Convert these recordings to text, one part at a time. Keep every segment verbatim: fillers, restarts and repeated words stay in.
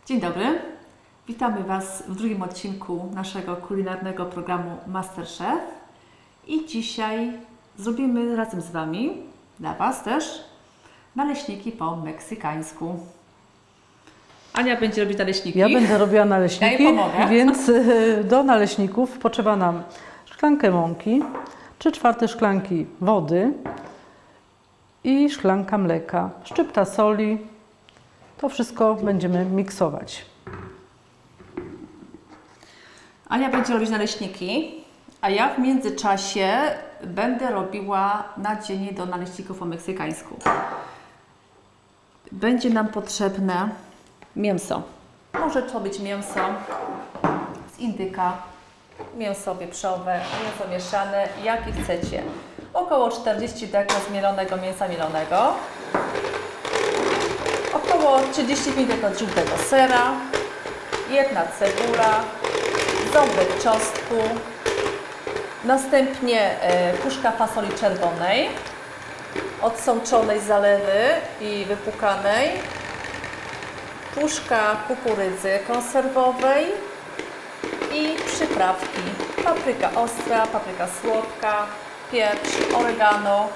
Dzień dobry, witamy Was w drugim odcinku naszego kulinarnego programu MasterChef i dzisiaj zrobimy razem z Wami, dla Was też, naleśniki po meksykańsku. Ania będzie robić naleśniki. Ja będę robiła naleśniki, ja jej pomogę. Więc do naleśników potrzeba nam szklankę mąki, trzy czwarte szklanki wody i szklanka mleka, szczypta soli. To wszystko będziemy miksować. Ania będzie robić naleśniki, a ja w międzyczasie będę robiła nadzienie do naleśników po meksykańsku. Będzie nam potrzebne mięso. Może to być mięso z indyka, mięso wieprzowe, mięso mieszane, jakie chcecie. Około czterdzieści deko zmielonego mięsa mielonego. Około trzydzieści pięć deko żółtego sera, jedna cebula, ząbek czosnku, następnie e, puszka fasoli czerwonej, odsączonej z zalewy i wypłukanej, puszka kukurydzy konserwowej i przyprawki, papryka ostra, papryka słodka, pieprz, oregano,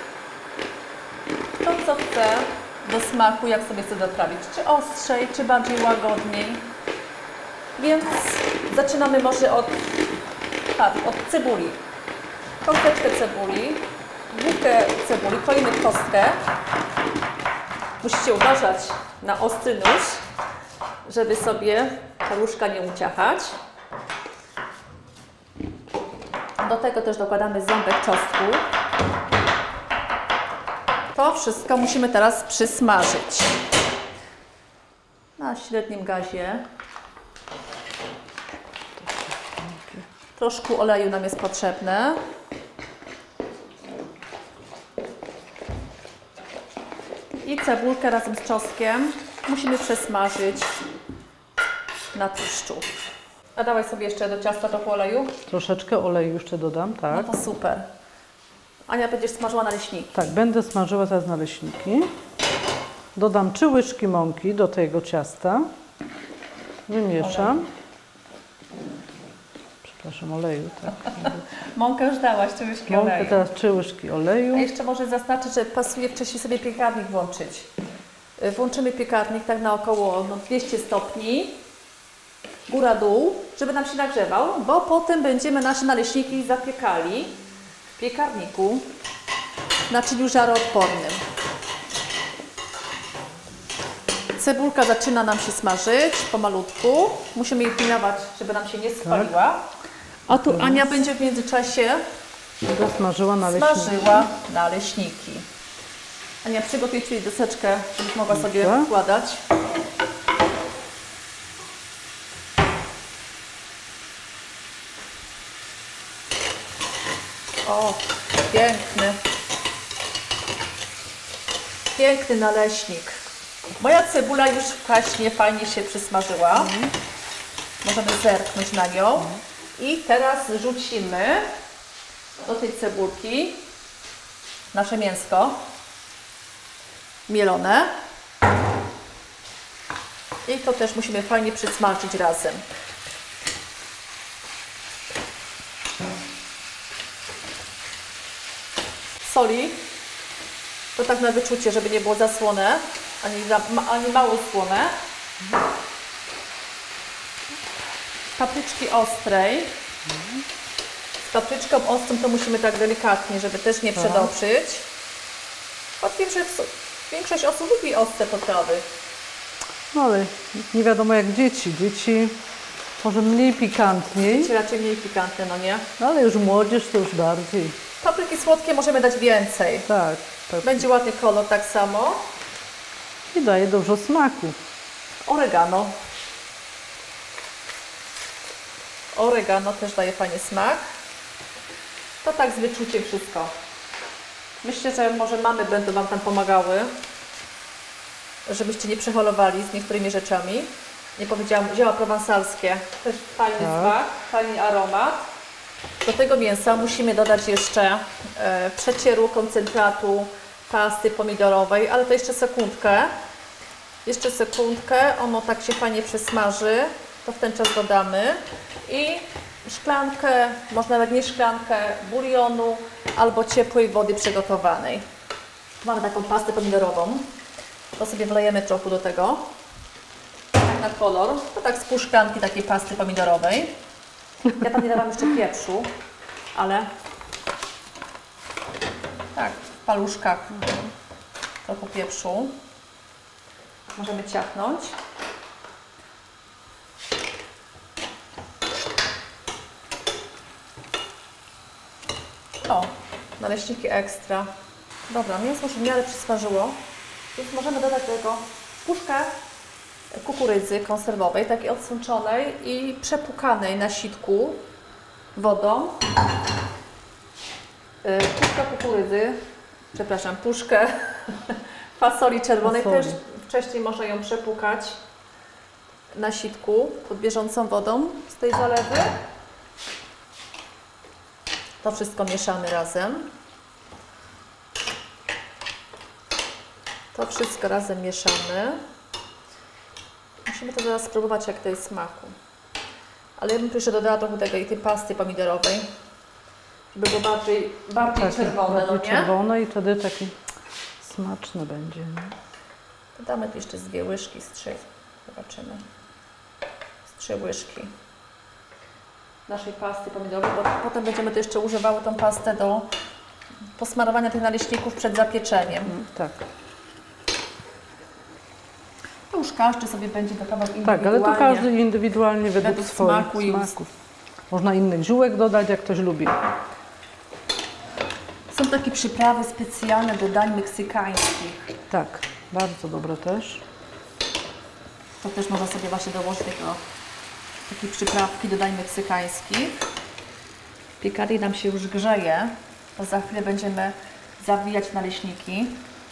to co chce do smaku, jak sobie chce doprawić, czy ostrzej, czy bardziej łagodniej. Więc zaczynamy może od, tak, od cebuli. Kosteczkę cebuli, bułkę cebuli, kroimy kostkę. Musicie uważać na ostry nóż, żeby sobie paluszka nie uciachać. Do tego też dokładamy ząbek czosnku. To wszystko musimy teraz przysmażyć na średnim gazie. Troszkę oleju nam jest potrzebne. I cebulkę razem z czosnkiem musimy przesmażyć na tłuszczu. A dawaj sobie jeszcze do ciasta trochę oleju. Troszeczkę oleju jeszcze dodam, tak. No to super. Ania, będziesz smażyła naleśniki. Tak, będę smażyła teraz naleśniki. Dodam trzy łyżki mąki do tego ciasta. Wymieszam. Olej. Przepraszam, oleju, tak. Mąkę już dałaś, trzy łyżki Mąkę oleju. teraz trzy łyżki oleju. A jeszcze może zaznaczyć, że pasuje wcześniej sobie piekarnik włączyć. Włączymy piekarnik tak na około no, dwieście stopni, góra-dół, żeby nam się nagrzewał, bo potem będziemy nasze naleśniki zapiekali w piekarniku w naczyniu żaroodpornym. Cebulka zaczyna nam się smażyć pomalutku. Musimy jej pilnować, żeby nam się nie spaliła. A tu Ania będzie w międzyczasie Będę smażyła naleśniki. smażyła naleśniki. Ania, przygotuj Ci deseczkę, żebyś mogła sobie Dobrze. wkładać. O, piękny. Piękny naleśnik. Moja cebula już wcześniej fajnie się przysmażyła. Mm. Możemy zerknąć na nią. Mm. I teraz rzucimy do tej cebulki nasze mięsko mielone. I to też musimy fajnie przysmażyć razem. Soli, to tak na wyczucie, żeby nie było za słone, ani, za, ani mało słone. Papryczki ostrej. Z papryczką ostrą to musimy tak delikatnie, żeby też nie przedobrzyć. Choć większość, większość osób lubi ostre potrawy. No ale nie wiadomo jak dzieci. Dzieci może mniej pikantniej. Dzieci raczej mniej pikantne, no nie? No ale już młodzież to już bardziej. Papryki słodkie możemy dać więcej. Tak, tak. Będzie ładny kolor tak samo. I daje dużo smaku. Oregano. Oregano też daje fajny smak. To tak z wyczuciem wszystko. Myślę, że może mamy będą Wam tam pomagały, żebyście nie przeholowali z niektórymi rzeczami. Nie powiedziałam, zioła prowansalskie. Też fajny tak. smak, fajny aromat. Do tego mięsa musimy dodać jeszcze e, przecieru, koncentratu pasty pomidorowej, ale to jeszcze sekundkę. Jeszcze sekundkę, ono tak się fajnie przesmaży, to w ten czas dodamy i szklankę, można nawet nie szklankę bulionu albo ciepłej wody przygotowanej. Mamy taką pastę pomidorową, to sobie wlejemy trochę do tego, tak na kolor, to tak z pół szklanki takiej pasty pomidorowej. Ja tam nie dałam jeszcze pieprzu, ale tak, w paluszkach trochę pieprzu. Możemy ciachnąć. O, naleśniki ekstra. Dobra, mięso już w miarę przysmażyło, więc możemy dodać do tego puszkę kukurydzy konserwowej, takiej odsączonej i przepłukanej na sitku wodą. Puszkę kukurydzy, przepraszam, puszkę fasoli czerwonej, Fasoli. też wcześniej można ją przepłukać na sitku pod bieżącą wodą z tej zalewy. To wszystko mieszamy razem. To wszystko razem mieszamy. Musimy to zaraz spróbować, jak to jest smaku. Ale ja bym tu jeszcze dodała trochę tego i tej pasty pomidorowej, żeby było bardziej, bardziej Tak, czerwone, bardziej no nie? czerwone i wtedy taki smaczny będzie. Nie? Dodamy tu jeszcze z dwie łyżki, z trzy. Zobaczymy. Z trzy łyżki naszej pasty pomidorowej, bo potem będziemy tu jeszcze używały tą pastę do posmarowania tych naleśników przed zapieczeniem. Mm, tak. To już każdy sobie będzie dodawał indywidualnie. Tak, ale to każdy indywidualnie według, według swoich smaku i smaków. Można innych ziółek dodać, jak ktoś lubi. Są takie przyprawy specjalne do dań meksykańskich. Tak, bardzo dobre też. To też można sobie właśnie dołożyć do takiej przyprawki do dań meksykańskich. Piekarnik nam się już grzeje, to za chwilę będziemy zawijać naleśniki,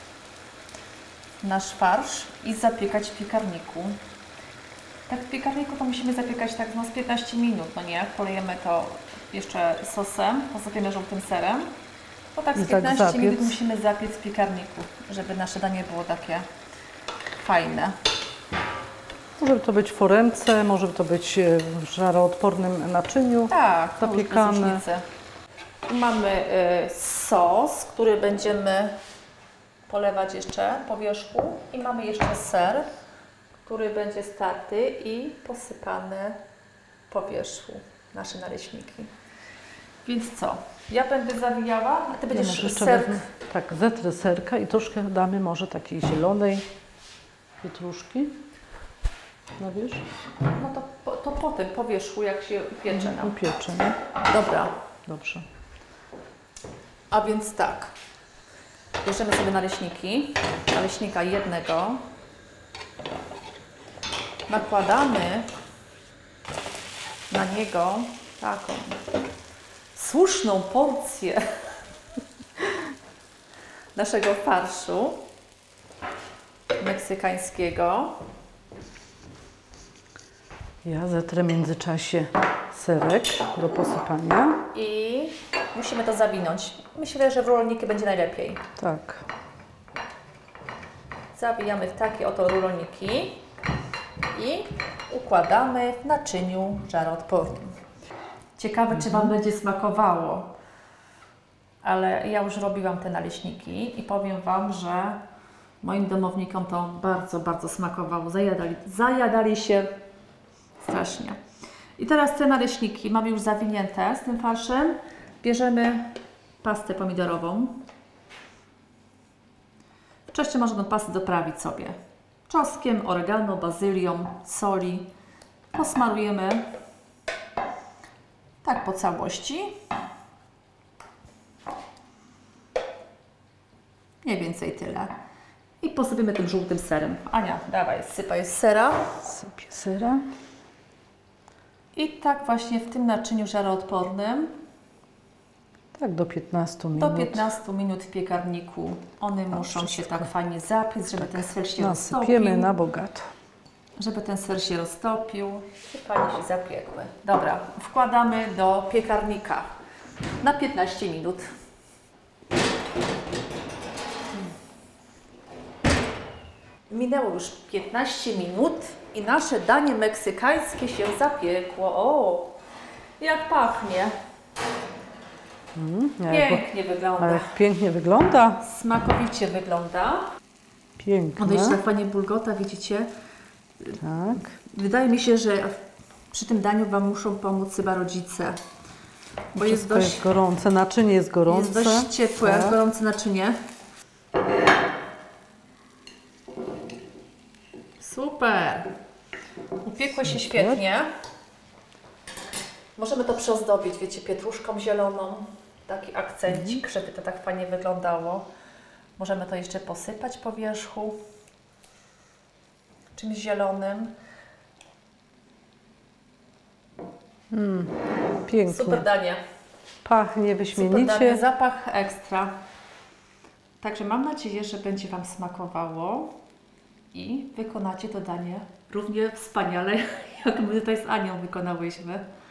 nasz farsz i zapiekać w piekarniku. Tak w piekarniku to musimy zapiekać tak no z piętnaście minut, no nie? Polejemy to jeszcze sosem, posypiemy żółtym serem. To tak z I tak piętnaście zapiec. minut musimy zapiec w piekarniku, żeby nasze danie było takie fajne. Może to być w foremce, może to być w żaroodpornym naczyniu. Tak, to już bez zapiekane. różnicy. Mamy y, sos, który będziemy polewać jeszcze po wierzchu i mamy jeszcze ser, który będzie starty i posypany po wierzchu, nasze naleśniki. Więc co? Ja będę zawijała, a Ty Ja będziesz może jeszcze ser... wezmę, tak, zetrę serka i troszkę damy może takiej zielonej pietruszki na wierzch. No to, po- to potem po wierzchu, jak się piecze nam. Upiecze, nie? Dobra, Dobrze. a więc tak. Bierzemy sobie naleśniki, naleśnika jednego. Nakładamy na niego taką słuszną porcję naszego farszu meksykańskiego. Ja zetrę w międzyczasie serek do posypania. I musimy to zawinąć. Myślę, że w rolniki będzie najlepiej. Tak. Zawijamy w takie oto ruloniki i układamy w naczyniu żaroodpornym. Ciekawe, czy Wam będzie smakowało, ale ja już robiłam te naleśniki i powiem Wam, że moim domownikom to bardzo, bardzo smakowało. Zajadali, zajadali się strasznie. I teraz te naleśniki mamy już zawinięte z tym farszem. Bierzemy pastę pomidorową. Wcześniej można tą pastę doprawić sobie czosnkiem, oregano, bazylią, soli. Posmarujemy tak po całości. Mniej więcej tyle. I posypimy tym żółtym serem. Ania, dawaj, sypaj z sera. Sypię sera. I tak właśnie w tym naczyniu żaroodpornym Tak, do piętnastu minut. do piętnastu minut w piekarniku. One muszą się tak fajnie zapiec, żeby ten ser się Nasypiemy roztopił. na bogato. Żeby ten ser się roztopił i fajnie się zapiekły. Dobra, wkładamy do piekarnika na piętnaście minut. Minęło już piętnaście minut i nasze danie meksykańskie się zapiekło. O, jak pachnie. Mm, jak, Pięknie wygląda. ale jak pięknie wygląda. Smakowicie wygląda. Piękne. Ono jeszcze tak fajnie bulgota, widzicie? Tak. Wydaje mi się, że przy tym daniu Wam muszą pomóc chyba rodzice. Bo jest Wszystko dość, jest gorące, naczynie jest gorące. jest dość ciepłe, Tak. gorące naczynie. Super! Upiekło się świetnie. Możemy to przyozdobić, wiecie, pietruszką zieloną. Taki akcencik, żeby to tak fajnie wyglądało. Możemy to jeszcze posypać po wierzchu czymś zielonym. Mm, pięknie. Super danie. Pachnie Super wyśmienicie. danie, zapach ekstra. Także mam nadzieję, że będzie Wam smakowało i wykonacie to danie równie wspaniale, jak my tutaj z Anią wykonałyśmy.